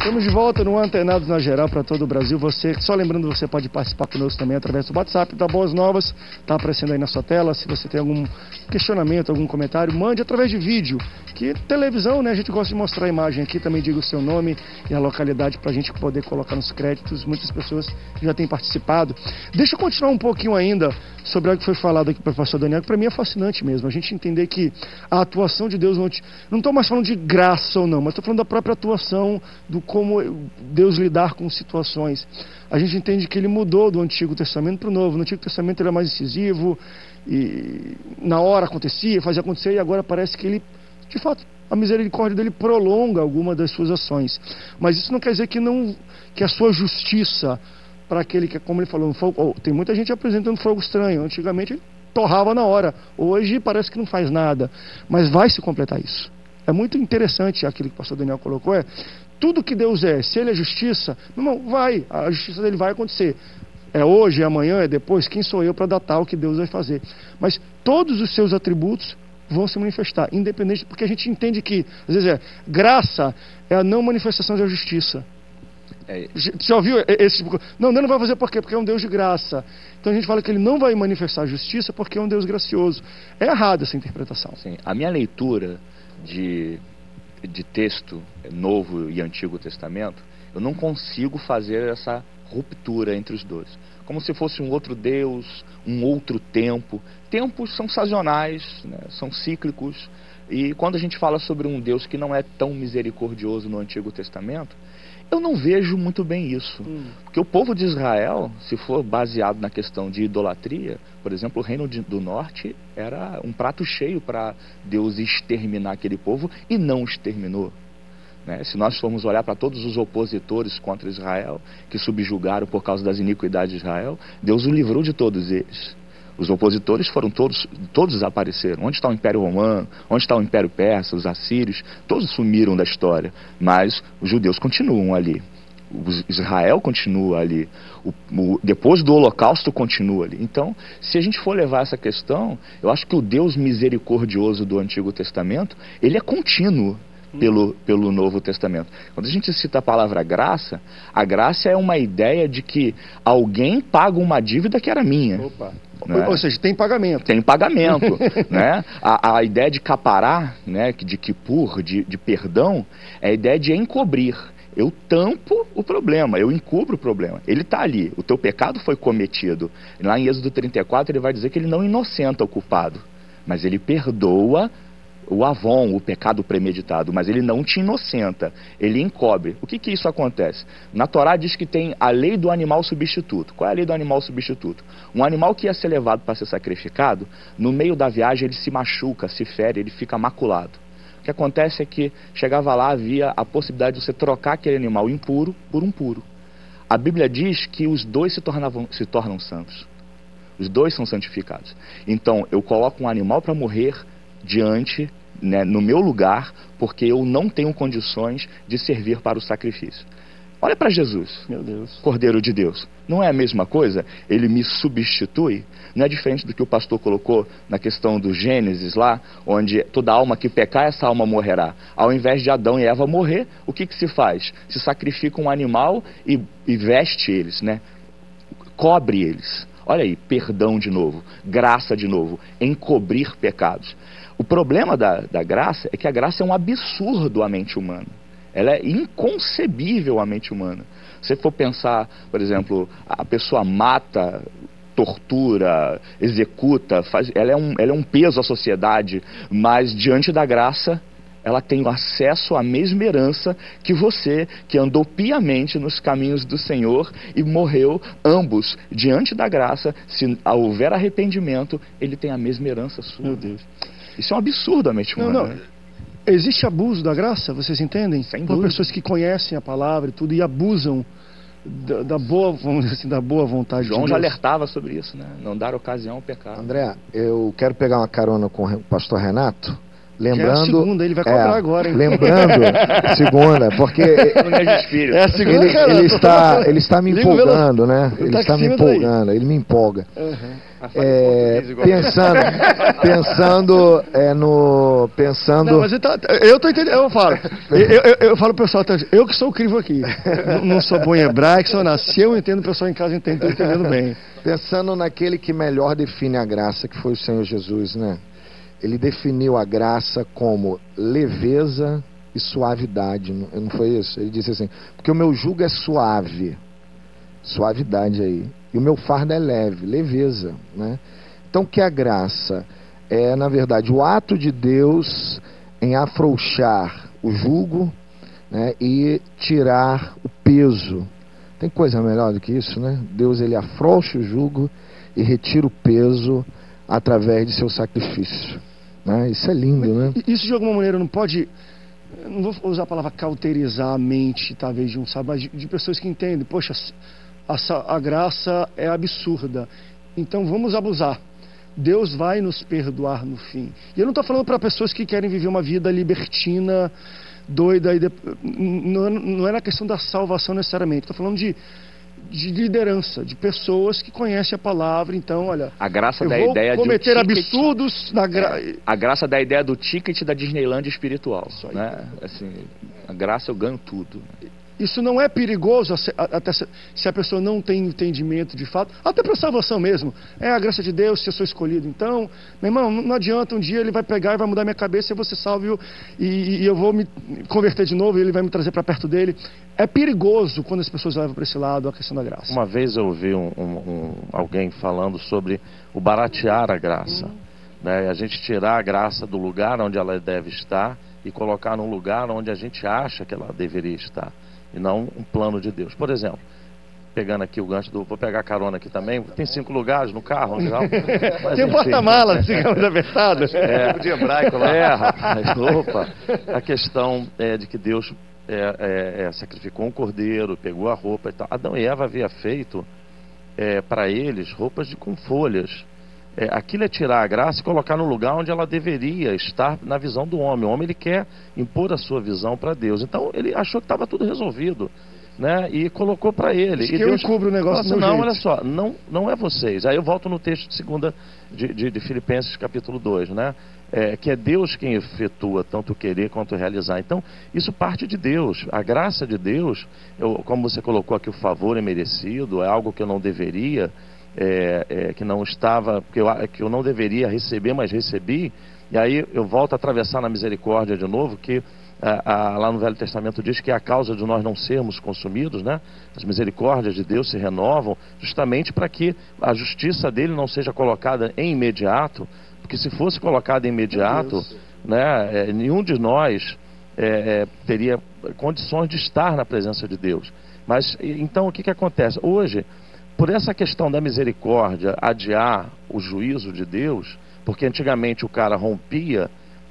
Estamos de volta no Antenados na Geral para todo o Brasil. Só lembrando, você pode participar conosco também através do WhatsApp da Boas Novas. Está aparecendo aí na sua tela. Se você tem algum questionamento, algum comentário, mande através de vídeo. Que televisão, né? A gente gosta de mostrar a imagem aqui. Também diga o seu nome e a localidade para a gente poder colocar nos créditos. Muitas pessoas já têm participado. Deixa eu continuar um pouquinho ainda sobre algo que foi falado aqui pelo pastor Daniel, que para mim é fascinante mesmo. A gente entender que a atuação de Deus... Não estou mais falando de graça ou não, mas estou falando da própria atuação, do como Deus lidar com situações. A gente entende que ele mudou do Antigo Testamento para o Novo. No Antigo Testamento ele é mais incisivo, e na hora acontecia, fazia acontecer, e agora parece que ele, de fato, a misericórdia dele prolonga alguma das suas ações. Mas isso não quer dizer que a sua justiça para aquele que, como ele falou, tem muita gente apresentando fogo estranho. Antigamente ele torrava na hora, hoje parece que não faz nada, mas vai se completar isso. É muito interessante aquilo que o pastor Daniel colocou, tudo que Deus é, se ele é justiça, meu irmão, a justiça dele vai acontecer. É hoje, é amanhã, é depois, quem sou eu para datar o que Deus vai fazer? Mas todos os seus atributos vão se manifestar, independente, porque a gente entende que, às vezes graça é a não manifestação da justiça. Já ouviu esse tipo de coisa? Não, Deus não vai fazer por quê? Porque é um Deus de graça. Então a gente fala que ele não vai manifestar a justiça porque é um Deus gracioso. É errada essa interpretação. Sim, a minha leitura de texto Novo e Antigo Testamento, eu não consigo fazer essa ruptura entre os dois. Como se fosse um outro Deus, um outro tempo. Tempos são sazonais, né? São cíclicos. E quando a gente fala sobre um Deus que não é tão misericordioso no Antigo Testamento, eu não vejo muito bem isso. Porque o povo de Israel, se for baseado na questão de idolatria, por exemplo, o Reino do Norte era um prato cheio para Deus exterminar aquele povo e não exterminou. Né? Se nós formos olhar para todos os opositores contra Israel, que subjugaram por causa das iniquidades de Israel, Deus o livrou de todos eles. Os opositores foram todos desapareceram. Onde está o Império Romano? Onde está o Império Persa? Os assírios? Todos sumiram da história. Mas os judeus continuam ali. Israel continua ali. Depois do Holocausto continua ali. Então, se a gente for levar essa questão, eu acho que o Deus misericordioso do Antigo Testamento, ele é contínuo pelo Novo Testamento. Quando a gente cita a palavra graça, a graça é uma ideia de que alguém paga uma dívida que era minha. Opa. Né? Ou seja, tem pagamento. Tem pagamento. Né? A ideia de capará, né? De kippur, de perdão, é a ideia de encobrir. Eu tampo o problema, eu encubro o problema. Ele está ali, o teu pecado foi cometido. Lá em Êxodo 34 ele vai dizer que ele não inocenta o culpado, mas ele perdoa o avon, o pecado premeditado, mas ele não te inocenta, ele encobre. O que isso acontece? Na Torá diz que tem a lei do animal substituto. Qual é a lei do animal substituto? Um animal que ia ser levado para ser sacrificado, no meio da viagem ele se machuca, se fere, ele fica maculado. O que acontece é que chegava lá, havia a possibilidade de você trocar aquele animal impuro por um puro. A Bíblia diz que os dois se tornam santos. Os dois são santificados. Então eu coloco um animal para morrer diante, né, no meu lugar, porque eu não tenho condições de servir para o sacrifício. Olha para Jesus, meu Deus, Cordeiro de Deus. Não é a mesma coisa? Ele me substitui. Não é diferente do que o pastor colocou na questão do Gênesis lá, onde toda alma que pecar, essa alma morrerá. Ao invés de Adão e Eva morrer, o que se faz? Se sacrifica um animal e veste eles, né? Cobre eles. Olha aí, perdão de novo, graça de novo, encobrir pecados. O problema da graça é que a graça é um absurdo à mente humana. Ela é inconcebível à mente humana. Se você for pensar, por exemplo, a pessoa mata, tortura, executa, ela é um peso à sociedade, mas diante da graça, ela tem acesso à mesma herança que você, que andou piamente nos caminhos do Senhor e morreu, ambos, diante da graça, se houver arrependimento, ele tem a mesma herança sua. Meu Deus. Isso é um absurdo à mente humana. Não. Existe abuso da graça, vocês entendem? Sem Por dúvida. pessoas que conhecem a palavra e tudo e abusam da boa, vamos dizer assim, da boa vontade João de já Deus. alertava sobre isso, né? Não dar ocasião ao pecado. André, eu quero pegar uma carona com o pastor Renato, lembrando... Já é a segunda, ele vai cobrar agora, hein? Lembrando, segunda, porque É a segunda, ele está me empolgando, né? Ele está me empolgando, ele me empolga. Uhum. Pensando. Não, mas eu tô entendendo, eu falo pro pessoal, eu que sou o crivo aqui, não sou bom em hebraico, só nasci, eu entendo, o pessoal em casa entende, tô entendendo bem. Pensando naquele que melhor define a graça, que foi o Senhor Jesus, né? Ele definiu a graça como leveza e suavidade, não foi isso? Ele disse assim, porque o meu jugo é suave, suavidade aí, e o meu fardo é leve, leveza, né? Então, o que é a graça? É, na verdade, o ato de Deus em afrouxar o jugo, né, e tirar o peso. Tem coisa melhor do que isso, né? Deus, ele afrouxa o jugo e retira o peso através de seu sacrifício, né? Isso é lindo, né? Isso de alguma maneira não pode, não vou usar a palavra cauterizar a mente, talvez, de um sábio, mas de pessoas que entendem, poxa, a graça é absurda, então vamos abusar. Deus vai nos perdoar no fim. E eu não estou falando para pessoas que querem viver uma vida libertina, doida, não é na questão da salvação necessariamente, estou falando de liderança, de pessoas que conhecem a palavra. Então, olha, a graça eu da vou ideia cometer de um ticket, absurdos na a graça da ideia do ticket da Disneyland espiritual, né? Assim, a graça eu ganho tudo. Isso não é perigoso, até se a pessoa não tem entendimento de fato, até para salvação mesmo. É a graça de Deus, se eu sou escolhido. Então, meu irmão, não adianta, um dia ele vai pegar e vai mudar minha cabeça, eu vou ser salvo e eu vou me converter de novo e ele vai me trazer para perto dele. É perigoso quando as pessoas levam para esse lado a questão da graça. Uma vez eu ouvi alguém falando sobre o baratear a graça, né? A gente tirar a graça do lugar onde ela deve estar e colocar num lugar onde a gente acha que ela deveria estar, e não um plano de Deus. Por exemplo, pegando aqui o gancho vou pegar carona aqui também, tem 5 lugares no carro, não? Tem um porta-malas, digamos, apertado. De hebraico lá. Rapaz, opa. A questão é de que Deus sacrificou um cordeiro, pegou a roupa e tal. Adão e Eva havia feito para eles roupas com folhas. Aquilo é tirar a graça e colocar no lugar onde ela deveria estar na visão do homem. O homem, ele quer impor a sua visão para Deus. Então ele achou que estava tudo resolvido, né? E colocou para ele. Acho que Deus cubro o negócio assim, não, olha só, não é vocês. Aí eu volto no texto de Filipenses capítulo 2, né? Que é Deus quem efetua tanto querer quanto realizar. Então isso parte de Deus. A graça de Deus, como você colocou aqui, o favor é merecido, é algo que eu não deveria, que não estava, que eu não deveria receber, mas recebi. E aí eu volto a atravessar na misericórdia de novo, que lá no Velho Testamento diz que é a causa de nós não sermos consumidos, né? As misericórdias de Deus se renovam justamente para que a justiça dele não seja colocada em imediato, porque se fosse colocada em imediato, né, nenhum de nós teria condições de estar na presença de Deus. Mas então o que acontece? Hoje, por essa questão da misericórdia adiar o juízo de Deus, porque antigamente o cara rompia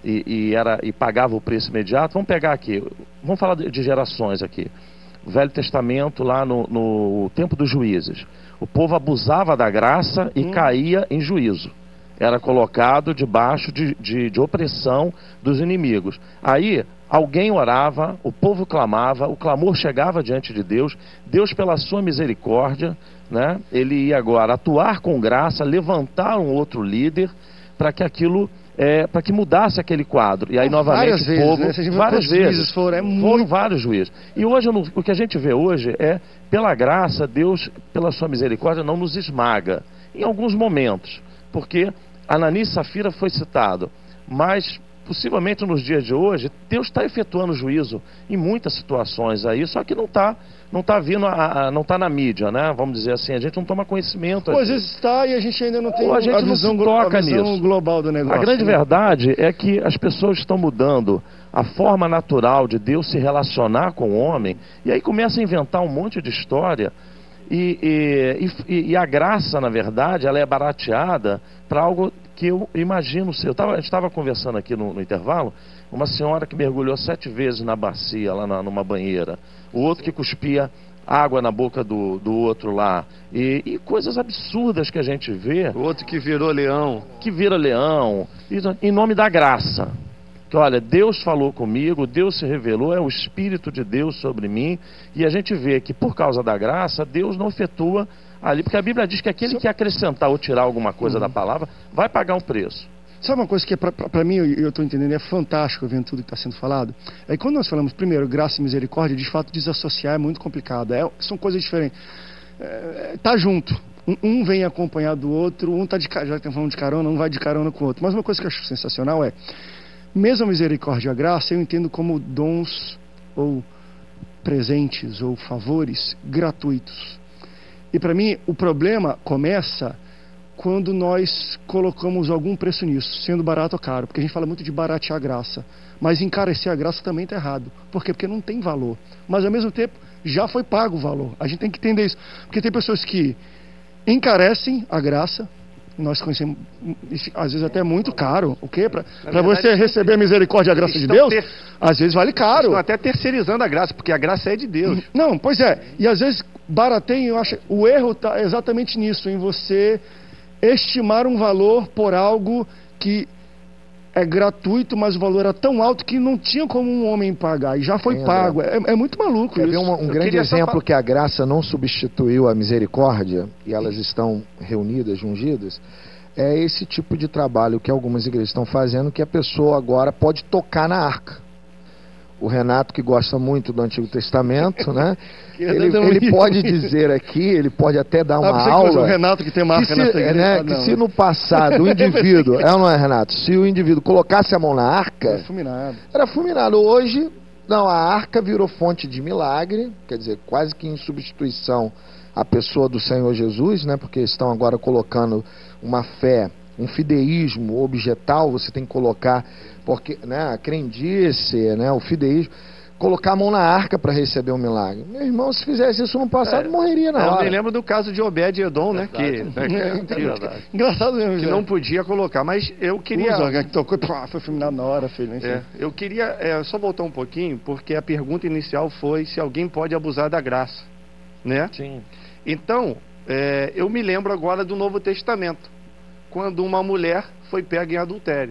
e pagava o preço imediato. Vamos pegar aqui, vamos falar de gerações aqui. O Velho Testamento, lá no tempo dos juízes, o povo abusava da graça e caía em juízo. Era colocado debaixo de opressão dos inimigos. Aí alguém orava, o povo clamava, o clamor chegava diante de Deus. Deus, pela sua misericórdia, né, ele ia agora atuar com graça, levantar um outro líder para que aquilo, para que mudasse aquele quadro. E aí novamente o povo, várias vezes, foram vários juízes. E hoje o que a gente vê hoje é, pela graça, Deus, pela sua misericórdia, não nos esmaga em alguns momentos, porque Ananias e Safira foi citado, mas possivelmente nos dias de hoje Deus está efetuando juízo em muitas situações aí, só que não está vindo, não está na mídia, né? Vamos dizer assim, a gente não toma conhecimento. Às vezes está e a gente ainda não tem a visão global do negócio. A grande verdade é que as pessoas estão mudando a forma natural de Deus se relacionar com o homem, e aí começa a inventar um monte de história. E a graça, na verdade, ela é barateada para algo que eu imagino ser. A gente estava conversando aqui no intervalo, uma senhora que mergulhou 7 vezes na bacia, lá numa banheira, o outro que cuspia água na boca do outro lá, e coisas absurdas que a gente vê. O outro que virou leão. Que vira leão, em nome da graça. Que olha, Deus falou comigo, Deus se revelou, é o Espírito de Deus sobre mim, e a gente vê que por causa da graça, Deus não efetua ali, porque a Bíblia diz que aquele que acrescentar ou tirar alguma coisa da palavra vai pagar um preço. Sabe uma coisa que para mim, eu estou entendendo, é fantástico vendo tudo que está sendo falado? É que quando nós falamos, primeiro, graça e misericórdia, de fato, desassociar é muito complicado. São coisas diferentes. Tá junto. Um vem acompanhado do outro, um tá já estamos falando de carona, um vai de carona com o outro. Mas uma coisa que eu acho sensacional é, mesmo a misericórdia e a graça, eu entendo como dons ou presentes ou favores gratuitos. E para mim, o problema começa quando nós colocamos algum preço nisso, sendo barato ou caro, porque a gente fala muito de baratear a graça, mas encarecer a graça também está errado. Por quê? Porque não tem valor, mas ao mesmo tempo já foi pago o valor. A gente tem que entender isso, porque tem pessoas que encarecem a graça, nós conhecemos, às vezes até muito caro, o quê? Para você receber a misericórdia e a graça de Deus, às vezes vale caro. Estão até terceirizando a graça, porque a graça é de Deus. Não, pois é, e às vezes barateiem, eu acho, o erro está exatamente nisso, em você estimar um valor por algo que é gratuito, mas o valor era tão alto que não tinha como um homem pagar, e já foi pago. É muito maluco isso. Quer ver um grande exemplo que a graça não substituiu a misericórdia, e elas estão reunidas, jungidas, é esse tipo de trabalho que algumas igrejas estão fazendo, que a pessoa agora pode tocar na arca. O Renato, que gosta muito do Antigo Testamento, né? Ele pode dizer aqui, ele pode até dar uma aula. O Renato que tem marca nessa igreja. Né, que se no passado o indivíduo, não é, Renato? Se o indivíduo colocasse a mão na arca, era fulminado. Hoje, não, a arca virou fonte de milagre, quer dizer, quase que em substituição à pessoa do Senhor Jesus, né? Porque estão agora colocando uma fé, um fideísmo objetal, você tem que colocar, porque, né, a crendice, né, o fideísmo, colocar a mão na arca para receber um milagre. Meu irmão, se fizesse isso no passado, morreria na hora. Eu me lembro do caso de Obed-Edom, né, engraçado mesmo, que não podia colocar, mas eu queria... que tocou, foi fulminado na hora, filho. Eu queria só voltar um pouquinho, porque a pergunta inicial foi se alguém pode abusar da graça, né? Sim. Então, eu me lembro agora do Novo Testamento, quando uma mulher foi pega em adultério.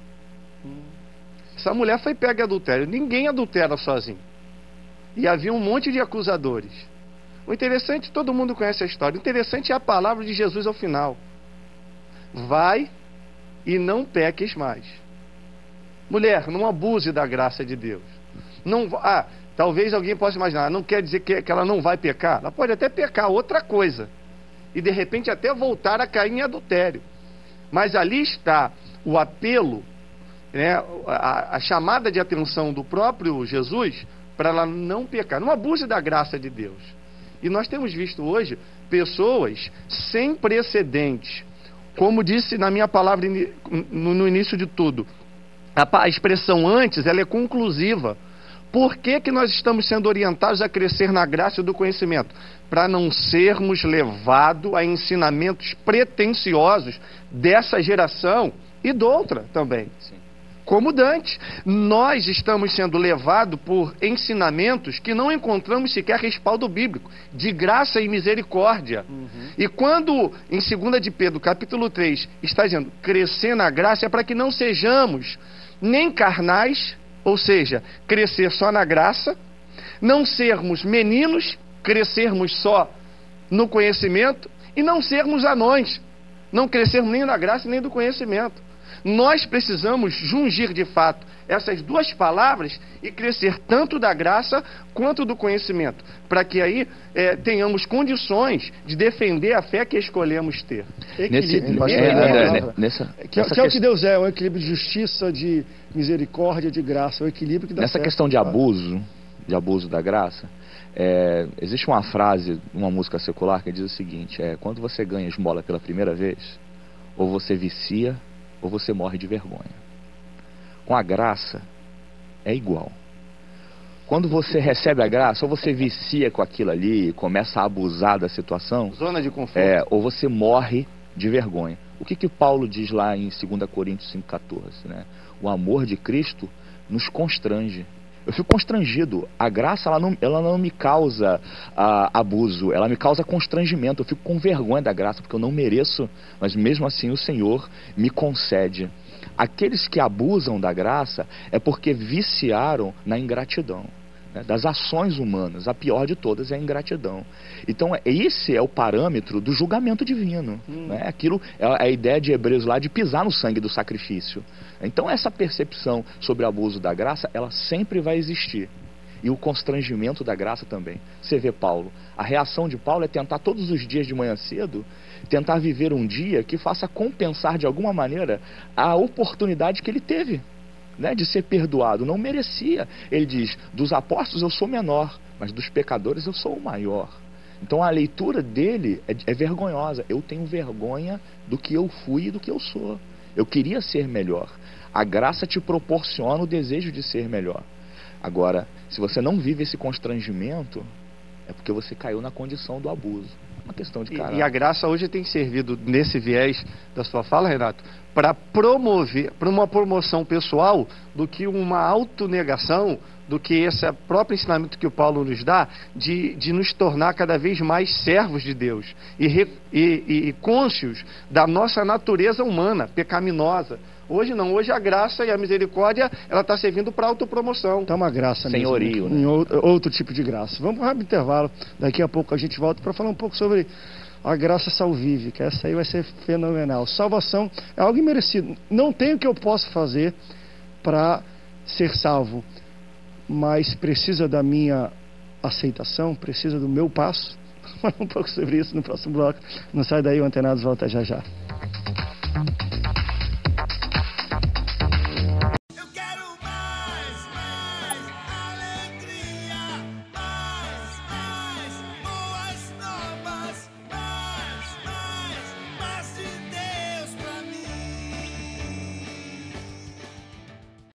Essa mulher foi pega em adultério. Ninguém adultera sozinho. E havia um monte de acusadores. O interessante, todo mundo conhece a história, o interessante é a palavra de Jesus ao final. Vai e não peques mais. Mulher, não abuse da graça de Deus. Não, talvez alguém possa imaginar, não quer dizer que ela não vai pecar. Ela pode até pecar outra coisa. E de repente até voltar a cair em adultério. Mas ali está o apelo, né, a chamada de atenção do próprio Jesus para ela não pecar. Não abuse da graça de Deus. E nós temos visto hoje pessoas sem precedentes. Como disse na minha palavra no início de tudo, a expressão antes, ela é conclusiva. Por que nós estamos sendo orientados a crescer na graça do conhecimento? Para não sermos levados a ensinamentos pretensiosos dessa geração e de outra também. Sim. Como Dante. Nós estamos sendo levados por ensinamentos que não encontramos sequer respaldo bíblico, de graça e misericórdia. E quando, em 2 de Pedro, capítulo 3, está dizendo, crescer na graça, é para que não sejamos nem carnais, ou seja, crescer só na graça, não sermos meninos, crescermos só no conhecimento, e não sermos anões, não crescermos nem na graça nem do conhecimento. Nós precisamos jungir de fato essas duas palavras e crescer tanto da graça quanto do conhecimento, para que aí tenhamos condições de defender a fé que escolhemos ter. Que é o que Deus é, um equilíbrio de justiça, de misericórdia, de graça, o equilíbrio que dá nessa certo. Questão de abuso da graça, existe uma frase, uma música secular que diz o seguinte, quando você ganha esmola pela primeira vez, ou você vicia, ou você morre de vergonha. Com a graça, é igual. Quando você recebe a graça, ou você vicia com aquilo ali, começa a abusar da situação, zona de conforto, ou você morre de vergonha. O que Paulo diz lá em 2 Coríntios 5,14, né? O amor de Cristo nos constrange. Eu fico constrangido. A graça, ela não me causa abuso, ela me causa constrangimento. Eu fico com vergonha da graça, porque eu não mereço, mas mesmo assim o Senhor me concede. Aqueles que abusam da graça é porque viciaram na ingratidão. né, das ações humanas. A pior de todas é a ingratidão. Então, esse é o parâmetro do julgamento divino. Né? Aquilo é a ideia de Hebreus lá de pisar no sangue do sacrifício. Então, essa percepção sobre o abuso da graça, ela sempre vai existir. E o constrangimento da graça também. Você vê Paulo, a reação de Paulo é tentar todos os dias de manhã cedo, tentar viver um dia que faça compensar de alguma maneira a oportunidade que ele teve, né, de ser perdoado. Não merecia. Ele diz, dos apóstolos eu sou menor, mas dos pecadores eu sou o maior. Então a leitura dele é vergonhosa. Eu tenho vergonha do que eu fui e do que eu sou. Eu queria ser melhor. A graça te proporciona o desejo de ser melhor. Agora, se você não vive esse constrangimento, é porque você caiu na condição do abuso. Uma questão de caráter. E a graça hoje tem servido, nesse viés da sua fala, Renato, para promover, para uma promoção pessoal, do que uma autonegação, do que esse próprio ensinamento que o Paulo nos dá, de nos tornar cada vez mais servos de Deus e cônscios da nossa natureza humana, pecaminosa. Hoje não, hoje a graça e a misericórdia, ela está servindo para autopromoção. Tá uma graça senhorio, mesmo, né? Em outro tipo de graça. Vamos para um rápido intervalo, daqui a pouco a gente volta para falar um pouco sobre a graça salvífica. Essa aí vai ser fenomenal. Salvação é algo imerecido. Não tem o que eu possa fazer para ser salvo, mas precisa da minha aceitação, precisa do meu passo. Vamos falar um pouco sobre isso no próximo bloco. Não sai daí, o Antenados volta já já.